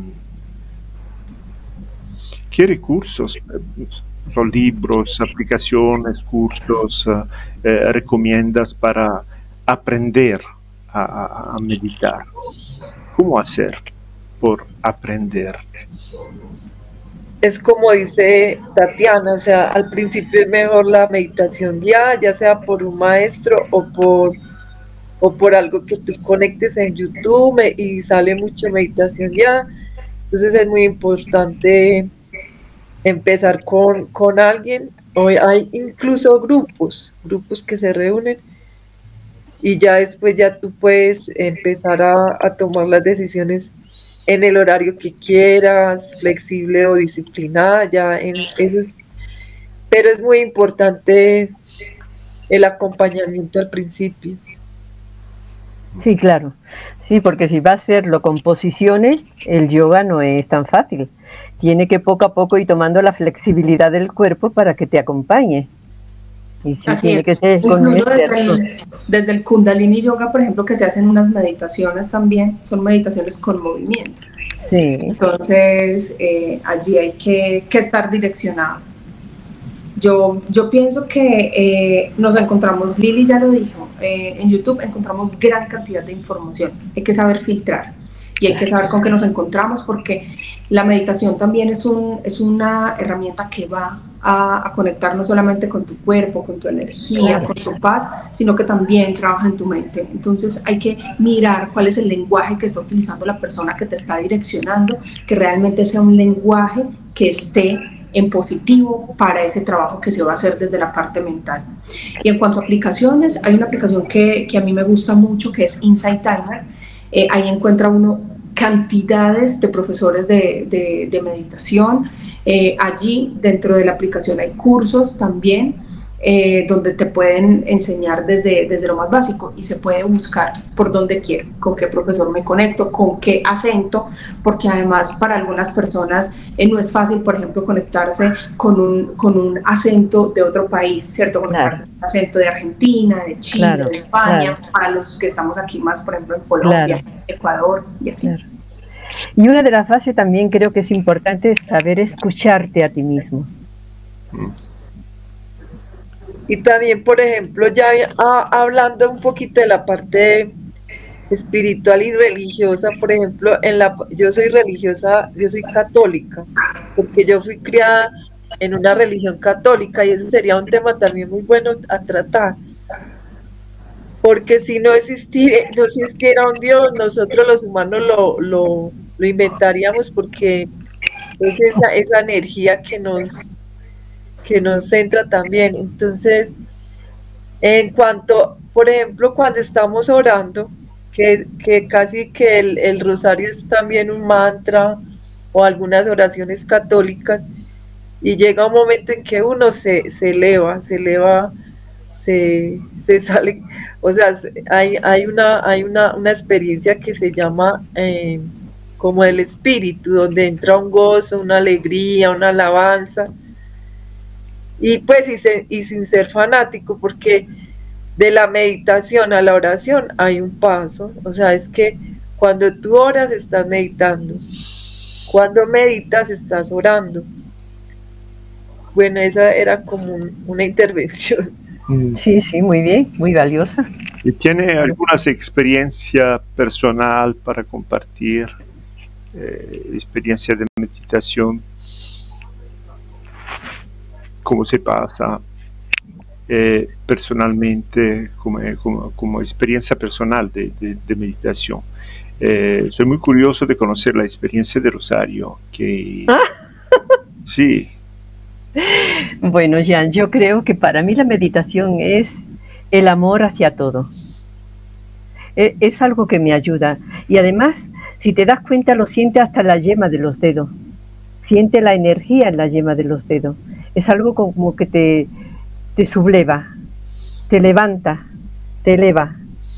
Speaker 1: ¿qué recursos, son libros, aplicaciones, cursos recomiendas para aprender a meditar? ¿Cómo hacer por aprender?
Speaker 6: Es como dice Tatiana, o sea, al principio es mejor la meditación ya sea por un maestro o por algo que tú conectes en YouTube y sale mucho meditación ya. Entonces es muy importante empezar con alguien. Hoy hay incluso grupos que se reúnen, y ya después ya tú puedes empezar a tomar las decisiones en el horario que quieras, flexible o disciplinada, pero es muy importante el acompañamiento al principio.
Speaker 4: Sí, claro. Sí, porque si va a hacerlo con posiciones, el yoga no es tan fácil. Tiene que poco a poco ir tomando la flexibilidad del cuerpo para que te acompañe. Y sí, tiene que ser
Speaker 5: incluso desde el Kundalini Yoga, por ejemplo, que se hacen unas meditaciones también, son meditaciones con movimiento.
Speaker 4: Sí.
Speaker 5: Entonces, allí hay que estar direccionado. Yo pienso que nos encontramos, Lili ya lo dijo, en YouTube encontramos gran cantidad de información, hay que saber filtrar y hay que saber con qué nos encontramos, porque la meditación también es una herramienta que va a conectar no solamente con tu cuerpo, con tu energía, con tu paz, sino que también trabaja en tu mente. Entonces hay que mirar cuál es el lenguaje que está utilizando la persona que te está direccionando, que realmente sea un lenguaje que esté en positivo para ese trabajo que se va a hacer desde la parte mental. Y en cuanto a aplicaciones, hay una aplicación que a mí me gusta mucho, que es Insight Timer. Ahí encuentra uno cantidades de profesores de meditación. Allí dentro de la aplicación hay cursos también, donde te pueden enseñar desde lo más básico, y se puede buscar por donde quiero, con qué profesor me conecto, con qué acento, porque además para algunas personas no es fácil, por ejemplo, conectarse con un acento de otro país, ¿cierto? Conectarse con un acento de Argentina, de Chile, de España, para los que estamos aquí más, por ejemplo, en Colombia, Ecuador y así.
Speaker 4: Y una de las bases también creo que es importante saber escucharte a ti mismo.
Speaker 6: Y también, por ejemplo, ya hablando un poquito de la parte espiritual y religiosa, por ejemplo, yo soy religiosa, yo soy católica, porque yo fui criada en una religión católica, y ese sería un tema también muy bueno a tratar, porque si no existiera un Dios, nosotros los humanos lo inventaríamos, porque es esa energía que nos centra también. Entonces, en cuanto, por ejemplo, cuando estamos orando, que casi que el rosario es también un mantra, o algunas oraciones católicas, y llega un momento en que uno se eleva, se sale, o sea, hay una experiencia que se llama como el espíritu, donde entra un gozo, una alegría, una alabanza, y pues y sin ser fanático, porque de la meditación a la oración hay un paso. O sea, es que cuando tú oras estás meditando, cuando meditas estás orando. Bueno, esa era como una intervención.
Speaker 4: Sí, muy bien, muy valiosa.
Speaker 1: ¿Y tiene alguna experiencia personal para compartir? Experiencia de meditación, cómo se pasa personalmente, como experiencia personal de meditación. Soy muy curioso de conocer la experiencia de Rosario, que sí.
Speaker 4: Bueno, Jan, yo creo que para mí la meditación es el amor hacia todo. Es algo que me ayuda, y además, si te das cuenta, lo siente hasta la yema de los dedos. Siente la energía en la yema de los dedos. Es algo como que te subleva, te levanta, te eleva.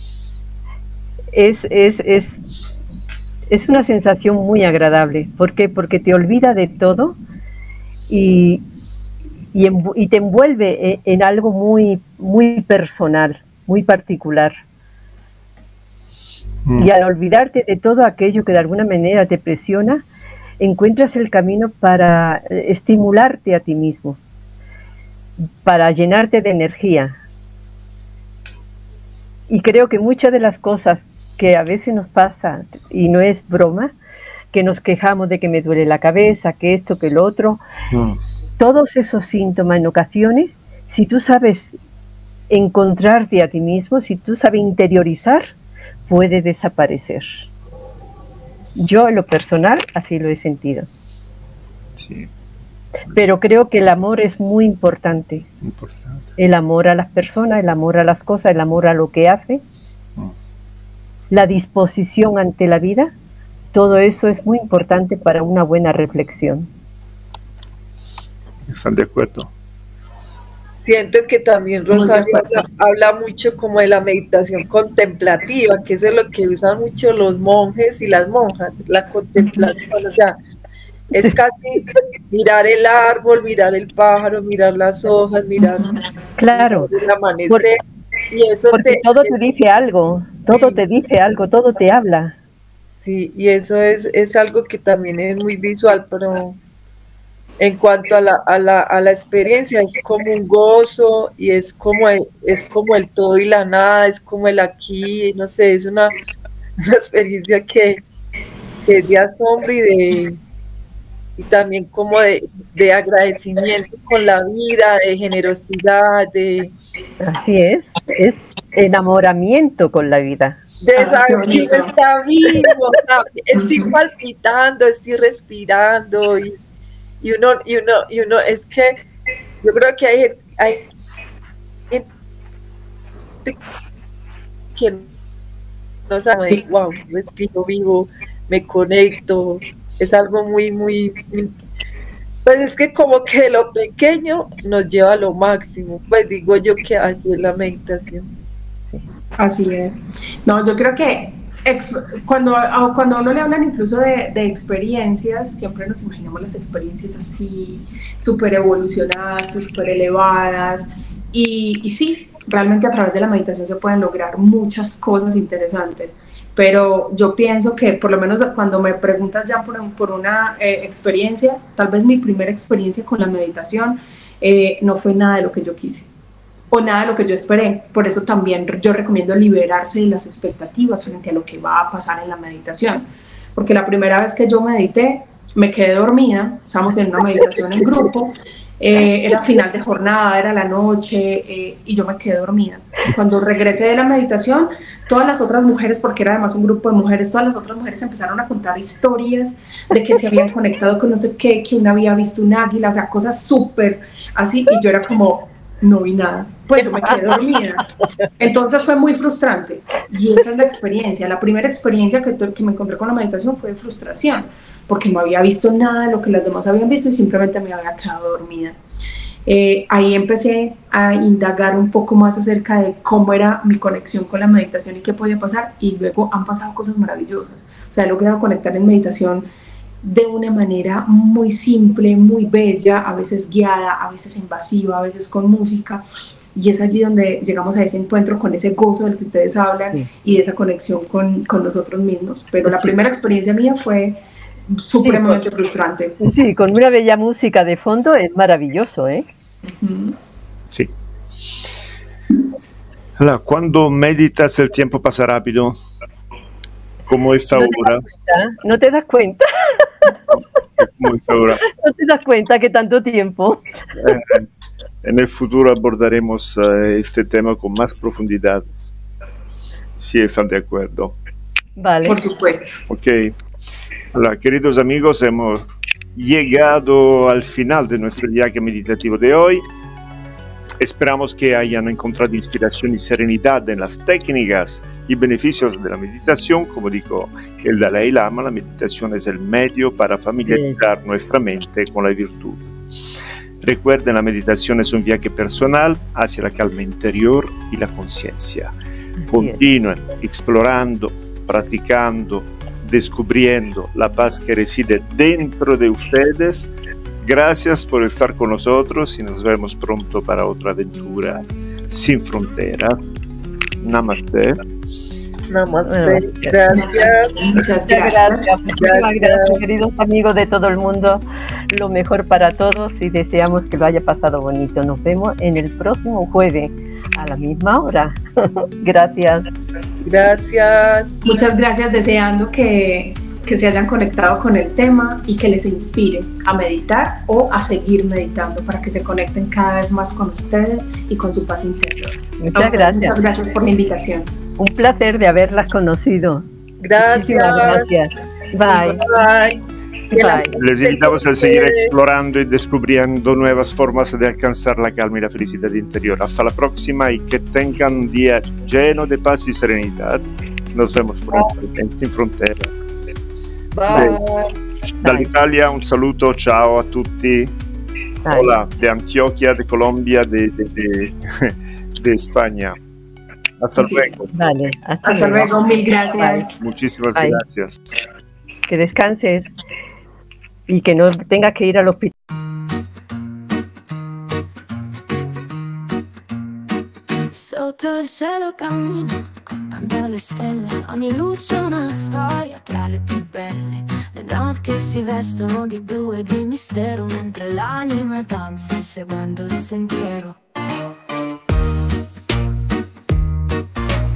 Speaker 4: Es una sensación muy agradable. ¿Por qué? Porque te olvida de todo y te envuelve en algo muy, muy personal, muy particular. Y al olvidarte de todo aquello que de alguna manera te presiona, encuentras el camino para estimularte a ti mismo, para llenarte de energía. Y creo que muchas de las cosas que a veces nos pasa, y no es broma, que nos quejamos de que me duele la cabeza, que esto, que lo otro, todos esos síntomas en ocasiones, si tú sabes encontrarte a ti mismo, si tú sabes interiorizar, puede desaparecer. Yo en lo personal así lo he sentido.
Speaker 1: Sí.
Speaker 4: Pero creo que el amor es muy importante. El amor a las personas, el amor a las cosas, el amor a lo que hace, la disposición ante la vida, todo eso es muy importante para una buena reflexión.
Speaker 1: ¿Están de acuerdo?
Speaker 6: Siento que también Rosario habla mucho como de la meditación contemplativa, que eso es lo que usan mucho los monjes y las monjas, la contemplación, o sea, es casi mirar el árbol, mirar el pájaro, mirar las hojas, mirar el amanecer. Y eso
Speaker 4: porque todo te dice algo, todo te dice algo, todo te habla.
Speaker 6: Sí, y eso es algo que también es muy visual, pero en cuanto a la experiencia, es como un gozo, y es como el todo y la nada, es como el aquí, no sé, es una experiencia que es de asombro y y también como de agradecimiento con la vida, de generosidad,
Speaker 4: Así es enamoramiento con la vida.
Speaker 6: de saber que uno está vivo, estoy palpitando, estoy respirando y uno es que yo creo que hay gente que no sabe, wow, respiro vivo, me conecto, es algo muy, pues es que como que lo pequeño nos lleva a lo máximo, pues digo yo que así es la meditación.
Speaker 5: Así es. No, yo creo que cuando a uno le hablan incluso de experiencias, siempre nos imaginamos las experiencias así, súper evolucionadas, súper elevadas, y sí, realmente a través de la meditación se pueden lograr muchas cosas interesantes, pero yo pienso que por lo menos cuando me preguntas ya por una experiencia, tal vez mi primera experiencia con la meditación no fue nada de lo que yo quise o nada de lo que yo esperé. Por eso también yo recomiendo liberarse de las expectativas frente a lo que va a pasar en la meditación, porque la primera vez que yo medité me quedé dormida, estábamos en una meditación en grupo, era final de jornada, era la noche, y yo me quedé dormida. Cuando regresé de la meditación, todas las otras mujeres, porque era además un grupo de mujeres, todas las otras mujeres empezaron a contar historias de que se habían conectado con no sé qué, que una había visto un águila, o sea, cosas súper así, y yo era como, no vi nada, pues yo me quedé dormida. Entonces fue muy frustrante, y esa es la experiencia. La primera experiencia que me encontré con la meditación fue de frustración, porque no había visto nada de lo que las demás habían visto y simplemente me había quedado dormida. Ahí empecé a indagar un poco más acerca de cómo era mi conexión con la meditación y qué podía pasar, y luego han pasado cosas maravillosas. O sea, he logrado conectar en meditación de una manera muy simple, muy bella, a veces guiada, a veces invasiva, a veces con música, y es allí donde llegamos a ese encuentro con ese gozo del que ustedes hablan, sí, y de esa conexión con nosotros mismos. Pero la primera experiencia mía fue supremamente frustrante.
Speaker 4: Sí, con una bella música de fondo es maravilloso, ¿eh?
Speaker 1: Sí. Allora, cuando meditas el tiempo pasa rápido, como esta hora.
Speaker 4: ¿No te das cuenta?
Speaker 1: Como esta hora.
Speaker 4: ¿No te das cuenta que tanto tiempo?
Speaker 1: En el futuro abordaremos este tema con más profundidad, si están de acuerdo.
Speaker 4: Vale.
Speaker 5: Por supuesto.
Speaker 1: Ok. Hola, queridos amigos, hemos llegado al final de nuestro viaje meditativo de hoy. Esperamos que hayan encontrado inspiración y serenidad en las técnicas y beneficios de la meditación. Como dijo el Dalai Lama, la meditación es el medio para familiarizar nuestra mente con la virtud. Recuerden, la meditación es un viaje personal hacia la calma interior y la conciencia. Continúen explorando, practicando, descubriendo la paz que reside dentro de ustedes. Gracias por estar con nosotros y nos vemos pronto para otra aventura sin fronteras. Namaste.
Speaker 6: Namaste. Gracias.
Speaker 5: Muchas
Speaker 4: gracias. Muchísimas gracias, queridos amigos de todo el mundo. Lo mejor para todos y deseamos que lo haya pasado bonito. Nos vemos en el próximo jueves a la misma hora. Gracias.
Speaker 6: Gracias.
Speaker 5: Muchas gracias, deseando que se hayan conectado con el tema y que les inspire a meditar o a seguir meditando para que se conecten cada vez más con ustedes y con su paz interior.
Speaker 4: Muchas gracias.
Speaker 5: Muchas gracias por la invitación.
Speaker 4: Un placer de haberlas conocido.
Speaker 6: Gracias.
Speaker 4: Gracias. Bye.
Speaker 6: Bye.
Speaker 4: Bye.
Speaker 1: Les invitamos a seguir explorando y descubriendo nuevas formas de alcanzar la calma y la felicidad interior. Hasta la próxima y que tengan un día lleno de paz y serenidad. Nos vemos pronto en Sin Fronteras.
Speaker 6: Bye.
Speaker 1: Dall'Italia un saluto, ciao a tutti.
Speaker 4: Bye.
Speaker 1: Hola, de Antioquia, de Colombia, de España. Hasta luego.
Speaker 4: Vale,
Speaker 5: hasta luego, mil gracias.
Speaker 1: Muchísimas
Speaker 4: Bye.
Speaker 1: gracias.
Speaker 4: Que descanses y que no tengas que ir al hospital.
Speaker 7: Sotto il cielo cammino, contando le stelle. Ogni luce è una storia tra le più belle. Le donne che si vestono di blu e di mistero, mentre l'anima danza seguendo il sentiero.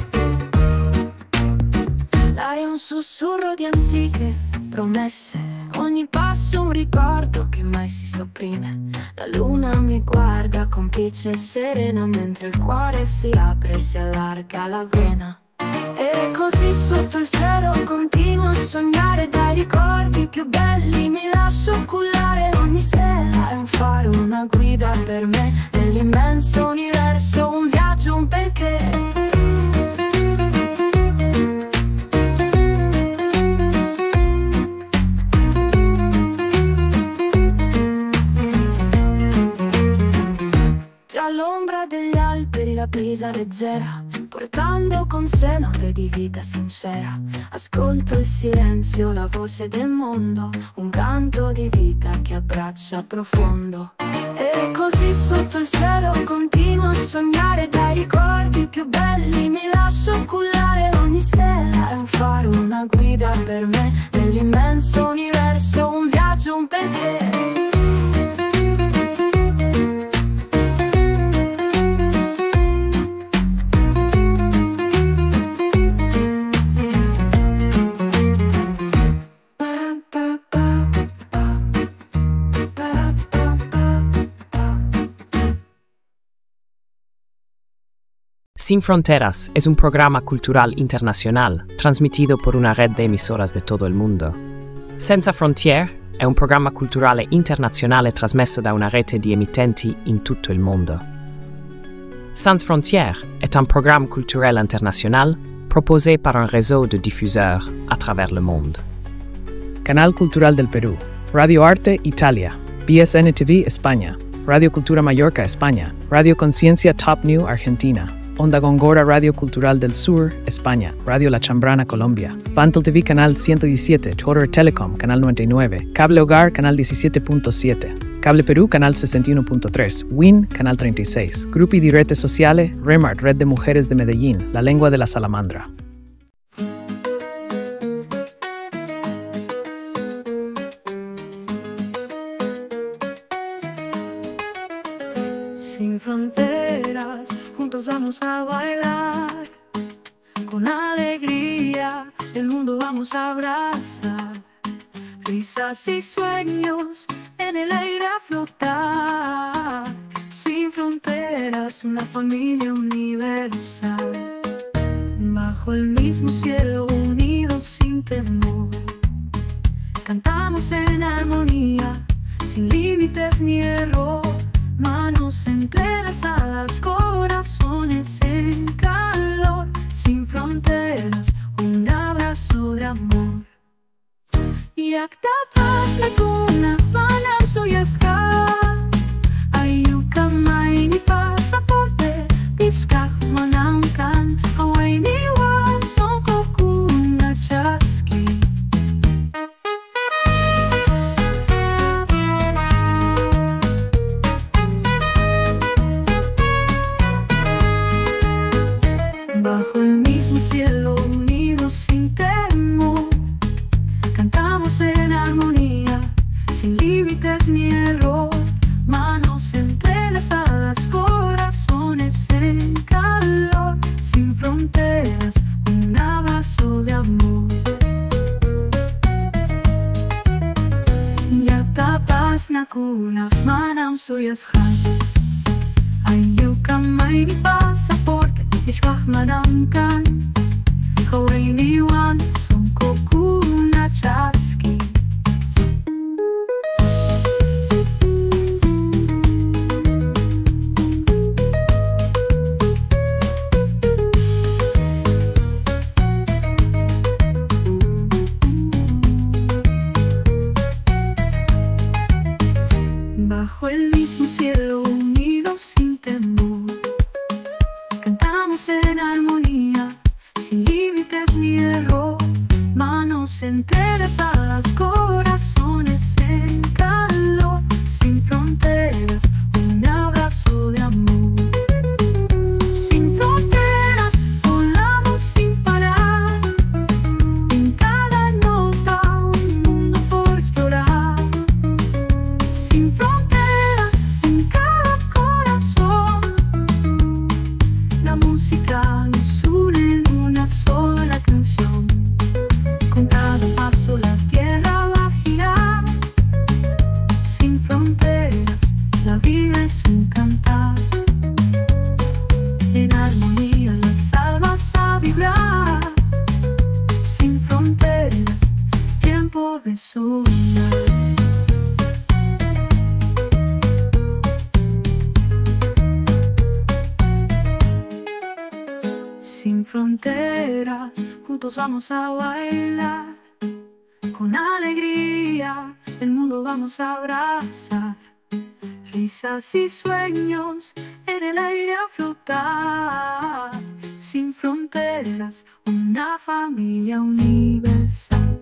Speaker 7: L'aria è un sussurro di antiche promesse,
Speaker 8: Ogni passo un ricordo che mai si sopprime. La luna mi guarda complice e serena, mentre il cuore si apre e si allarga la vena. E così sotto il cielo continuo a sognare, dai ricordi più belli mi lascio cullare. Ogni stella è un faro, una guida per me, nell'immenso universo un viaggio, un perché. Tra l'ombra degli alberi la brisa leggera, portando con sé note di vita sincera. Ascolto il silenzio, la voce del mondo, un canto di vita che abbraccia profondo. E così sotto il cielo continuo a sognare, dai ricordi più belli mi lascio cullare. Ogni stella è un faro, una guida per me, nell'immenso universo un viaggio, un perché.
Speaker 2: Sin Fronteras es un programa cultural internacional transmitido por una red de emisoras de todo el mundo. Senza Frontiere è un programma culturale internazionale trasmesso da una rete di emittenti in tutto il mondo. Sans Frontières est un programme culturel international proposé par un réseau de diffuseurs à travers le monde.
Speaker 3: Canal Cultural del Perú, Radio Arte Italia, BSN TV España, Radio Cultura Mallorca España, Radio Conciencia Top New Argentina, Onda Gongora Radio Cultural del Sur, España, Radio La Chambrana, Colombia, Bantel TV Canal 117, Torer Telecom Canal 99, Cable Hogar Canal 17.7, Cable Perú Canal 61.3, WIN Canal 36, Gruppi di Rete Sociale, Remart Red de Mujeres de Medellín, La Lengua de la Salamandra.
Speaker 8: Sin fronteras, juntos vamos a bailar, con alegría el mundo vamos a abrazar, risas y sueños en el aire a flotar. Sin fronteras, una familia universal, bajo el mismo cielo unidos sin temor. Cantamos en armonía, sin límites ni error. Manos entrelazadas, corazones en calor. Sin fronteras, un abrazo de amor. Jak ta pasna kuna, pana soyaska. Ayuka may ni pasaporte, iskach manangkan. Away ni wan songko kuna chaski. Bajo el mismo cielo unidos sin temor, cantamos en armonía, sin límites ni error. Manos entrelazadas, corazones en calor. Sin fronteras, un abrazo de amor. Yakta pasna kuna, manam suyashan. Ayuka may ni pasaporte, ishkach manangkan. Haway ni wan songko kuna chaski. Bajo el mismo cielo unidos sin temor, cantamos en armonía, sin límites ni error. Manos entrelazadas, corazones en calor. Sin fronteras, un abrazo de amor. Sin fronteras, volamos sin parar. En cada nota, un mundo por explorar. Sin fronteras, en cada
Speaker 7: soñar. Sin fronteras, juntos vamos a bailar. Con alegría, el mundo vamos a abrazar. Risas y sueños en el aire a flotar. Sin fronteras, una familia universal.